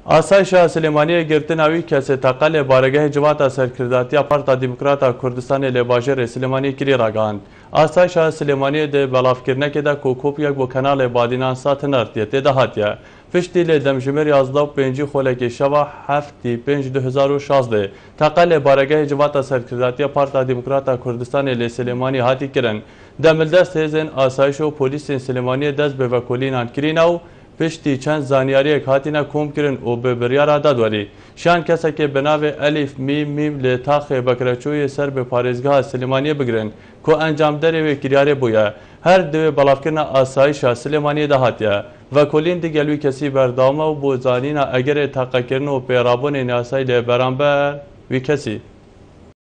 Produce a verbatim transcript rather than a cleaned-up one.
آسایشا سلیمانی گرتناوی کسی تقل بارگاه جماعت سرکرداتی پارتا دموکراتا کردستان لباجر سلیمانی کری راگاند. آسایشا سلیمانی ده بلافکرنه که ده کوکوب یک بو کنال بادینان سات نرتیت ده هاتیه. فشتی لدمجمر یازده و پنجی خولک شوا هفتی پنج دو هزار و شازده. تقل بارگاه جماعت سرکرداتی پارتا دموکراتا کردستان لسلیمانی هاتی کرن. دملدست هزین آسایش و پلیس سلیمانی دست به وکولینان کریناو پشتی چند زانیاری هاتینا کوم کرن و به بریارا دادوری شان کسی که بناو الف میم میم لتاخ بکرچوی سر به پارێزگاه سلیمانی بگرن که انجام داره و کریاره بویا هر دو بلافکرنا آسایش سلیمانی ده هاتیه و کلین دیگلوی کسی بردامه و بوزانینا اگر تاقه کرن و پیرابون نیاسای لبرانبر وی کسی